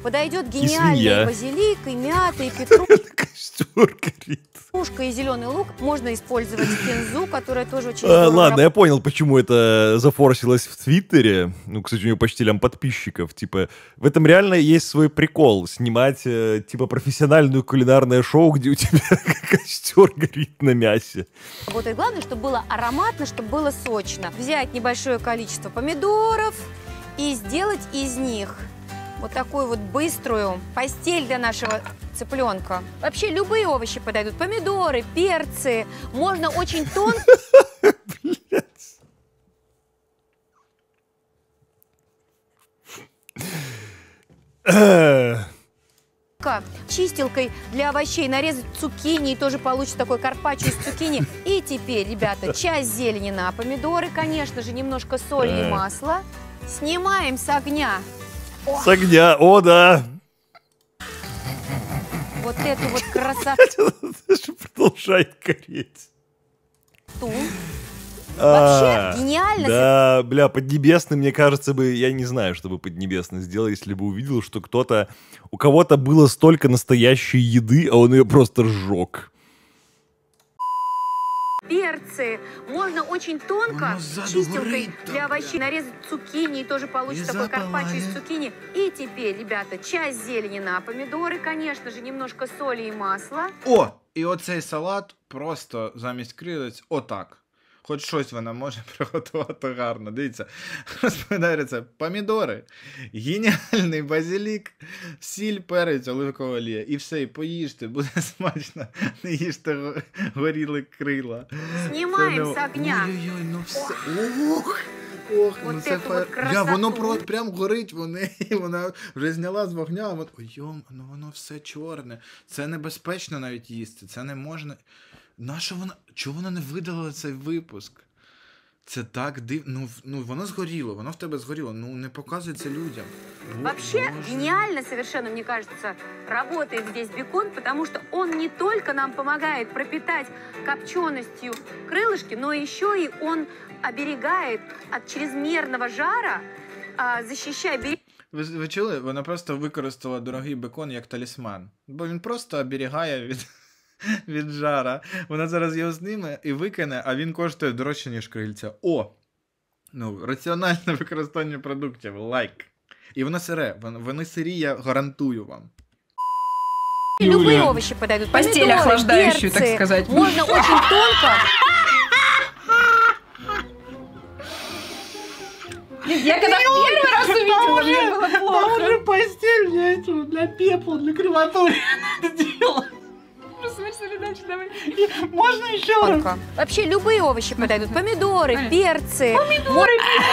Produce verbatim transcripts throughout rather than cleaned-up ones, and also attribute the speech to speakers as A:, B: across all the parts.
A: Подойдет гениальный базилик, и мята, и петрушка.
B: Костер горит.
A: Пушка и зеленый лук. Можно использовать кинзу, которая тоже очень...
B: А, ладно, я понял, почему это зафорсилось в Твиттере. Ну, кстати, у нее почти лям подписчиков. Типа, в этом реально есть свой прикол. Снимать, э, типа, профессиональное кулинарное шоу, где у тебя костер горит на мясе.
A: Вот и главное, чтобы было ароматно, чтобы было сочно. Взять небольшое количество помидоров и сделать из них вот такую вот быструю постель для нашего цыпленка. Вообще любые овощи подойдут. Помидоры, перцы. Можно очень тонко... чистилкой для овощей нарезать цукини, и тоже получится такой карпаччо из цукини. И теперь, ребята, часть зелени на помидоры, конечно же, немножко соли и масла. Снимаем с огня. О!
B: С огня, о да!
A: Вот эту вот красоту.
B: Продолжает гореть.
A: Вообще гениально.
B: Да, бля, Поднебесный, мне кажется, бы, я не знаю, что бы Поднебесный сделал, если бы увидел, что кто-то, у кого-то было столько настоящей еды, а он ее просто сжег.
A: Перцы. Можно очень тонко чистилкой для овощей нарезать цукини, и тоже получится такой карпаччо из цукини. И теперь, ребята, часть зелени на помидоры, конечно же, немножко соли и масла.
C: О, і оцей салат просто замість крилець отак. Хоч щось вона може приготувати гарно. Дивіться, розповідає рецепт. Помідори, геніальний базилік, сіль, перець, оливкова олія. І все, і поїжте, буде смачно. Не їжте горіли крила.
A: Знімаємо з огня.
C: Ой-ой-ой, ну все. Ох, ох, ну це фа... Я, воно просто прям горить, вони, вона вже зняла з вогня, вон... ой, йом, ну воно все чорне. Це небезпечно навіть їсти, це не можна... Нащо вона... Чого вона не видалила цей випуск? Це так дивно. Ну, ну, воно згоріло, воно в тебе згоріло. Ну, не показуй це людям.
A: Вообще, гениально совершенно, мне кажется, работает здесь бекон, потому что он не только нам помогает пропитать копченостью крылышки, но еще и он оберегает от чрезмерного жара, защищая...
C: Ви, ви чули? Вона просто використала дорогий бекон як талісман. Бо він просто оберігає від... від жара. Вона зараз його зніме і викине, а він коштує дорожче, ніж крильця. О! Ну, раціональне використання продуктів. Лайк. І воно сире. Вони сирі, я гарантую вам.
A: Любые овощи подойдут.
D: Постель охлаждающую, так сказать.
A: Можно очень тонко.
D: Я когда первый раз увидела, мне было плохо.
E: Там уже постель для, для пепла, для крематория надо делать.
D: Смысли дальше, давай.
E: Можно еще раз?
A: Вообще любые овощи подойдут. Помидоры, перцы.
D: Помидоры,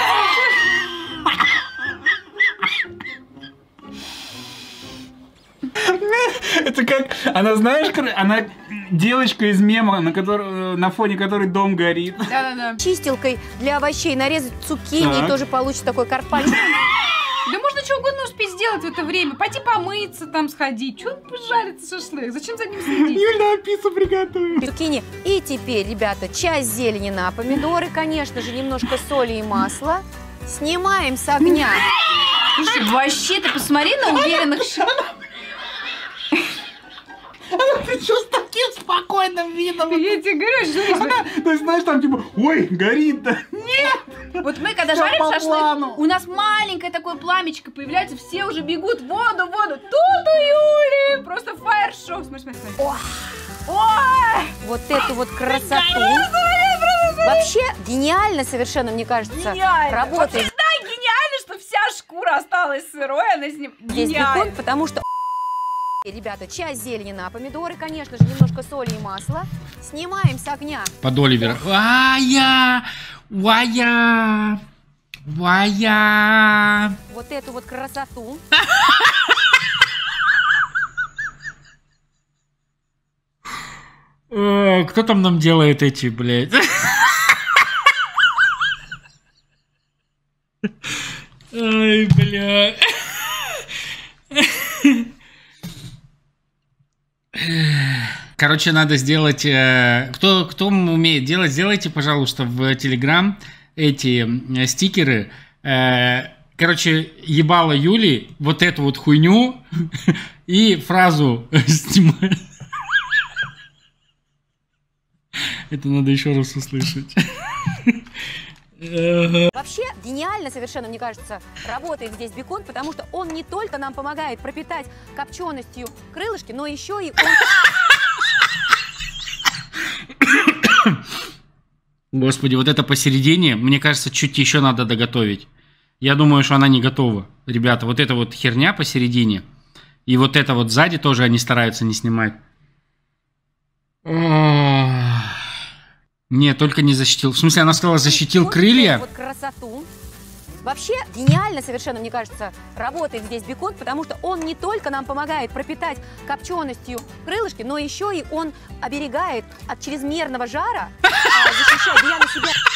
E: Это как, она, знаешь, она девочка из мема, на, который, на фоне которой дом горит.
D: Да-да-да.
A: Чистилкой для овощей нарезать цукини, так. И тоже получится такой карпаччо.
D: Да можно что угодно успеть сделать в это время. Пойти помыться, там сходить. Чего жарится шашлык? Зачем за ним следить?
E: Юля, пиццу приготовим.
A: Цукини. И теперь, ребята, часть зелени на помидоры, конечно же, немножко соли и масла. Снимаем с огня.
D: Слушай, вообще, ты посмотри на уверенных шагах.
E: Ты что с таким спокойным видом?
D: Я тебе говорю, Жюри.
E: То есть, знаешь, там типа, ой, горит-то. Нет!
D: Вот мы, когда жарим шашлык, у нас маленькое такое пламечко появляется, все уже бегут в воду, в воду. Тут у Юли просто фаер-шоу. Смотри, смотри, смотри. Ой!
A: Вот эту вот красоту. Вообще, гениально совершенно, мне кажется,
D: гениально.
A: Работает.
D: Вообще, да, гениально, что вся шкура осталась сырой, она с ним
A: здесь бекон, потому что... Ребята, часть зелени на помидоры, конечно же, немножко соли и масла. Снимаем с огня.
E: Под Оливера. Вая! Вая! Вая!
A: Вот эту вот красоту.
E: Кто там нам делает эти, блядь? Ай, бля. Короче, надо сделать... Э, кто, кто умеет делать, сделайте, пожалуйста, в Telegram эти э, стикеры, э, Короче, ебала Юли вот эту вот хуйню и фразу снимает. Это надо еще раз услышать.
A: Вообще гениально совершенно, мне кажется, работает здесь бекон, потому что он не только нам помогает пропитать копченостью крылышки, но еще и он...
E: Господи, вот это посередине, мне кажется, чуть еще надо доготовить. Я думаю, что она не готова. Ребята, вот эта вот херня посередине, и вот это вот сзади тоже они стараются не снимать. Нет, только не защитил. В смысле, она сказала, защитил
A: вот
E: крылья.
A: Вот красоту. Вообще гениально совершенно, мне кажется, работает здесь бекон, потому что он не только нам помогает пропитать копченостью крылышки, но еще и он оберегает от чрезмерного жара, защищает я на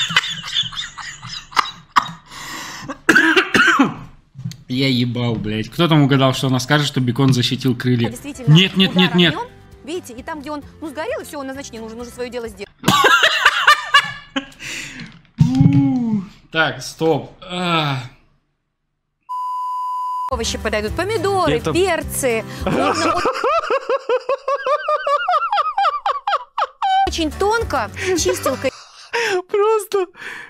A: себя.
E: Я ебал, блядь. Кто там угадал, что она скажет, что бекон защитил крылья? Нет, нет, нет, нет.
A: Видите, и там, где он, ну, сгорел, и все, он назначение нужно, нужно свое дело сделать.
E: Так, стоп. А.
A: Овощи подойдут, помидоры,
B: Это...
A: перцы. Можно очень тонко чистилкой.
B: Просто...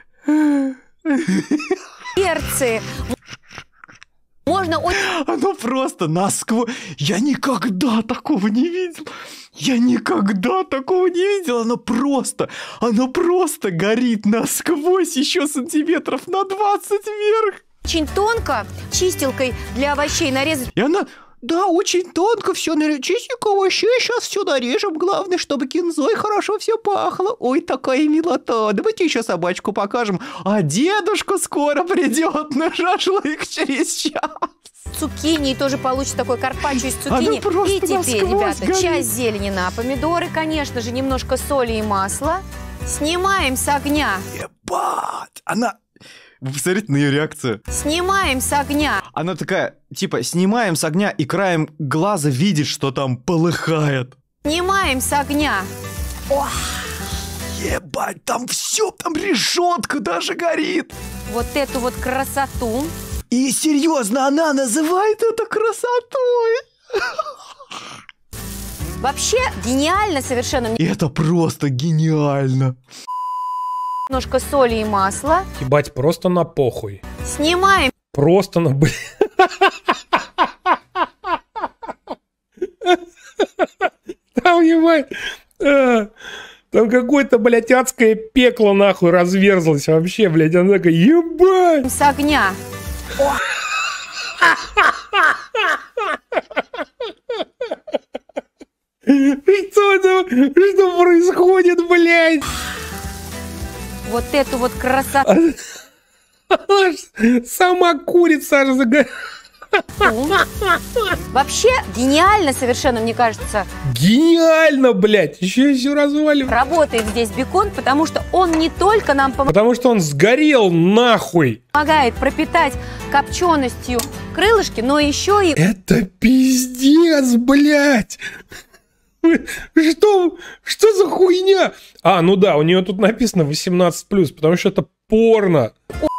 A: Перцы. Можно очень...
B: Оно просто насквозь... Я никогда такого не видел. Я никогда такого не видел. Оно просто... Оно просто горит насквозь еще сантиметров на двадцать вверх.
A: Очень тонко чистилкой для овощей нарезать.
B: И она... Да, очень тонко все нарежем. Чистенько овощей, сейчас все нарежем. Главное, чтобы кинзой хорошо все пахло. Ой, такая милота. Давайте еще собачку покажем. А дедушка скоро придет на шашлык через час.
A: Цукини тоже получится такой карпаччо из цукини. И теперь, ребята, горит. Часть зелени на помидоры, конечно же, немножко соли и масла. Снимаем с огня.
B: Ебать! Она... Вы посмотрите на ее реакцию.
A: Снимаем с огня.
B: Она такая, типа, снимаем с огня и краем глаза видит, что там полыхает.
A: Снимаем с огня. Ох.
B: Ебать, там все, там решетка даже горит.
A: Вот эту вот красоту.
B: И серьезно, она называет это красотой.
A: Вообще гениально совершенно.
B: И это просто гениально.
A: Немножко соли и масла.
F: Ебать, просто на похуй.
A: Снимаем.
F: Просто на... Там, ебать, там какое-то, блядь, адское пекло, нахуй, разверзлось вообще, блядь. Она такая, ебать.
A: С огня.
F: Что это? Что происходит, блядь?
A: Вот эту вот красоту.
F: Сама курица аж загорелась.
A: Вообще гениально совершенно, мне кажется.
F: Гениально, блядь. Еще и все разваливает.
A: Работает здесь бекон, потому что он не только нам помогает.
F: Потому что он сгорел нахуй.
A: Помогает пропитать копченостью крылышки, но еще и...
F: Это пиздец, блядь. Что, что за хуйня? А, ну да, у нее тут написано восемнадцать плюс, потому что это порно.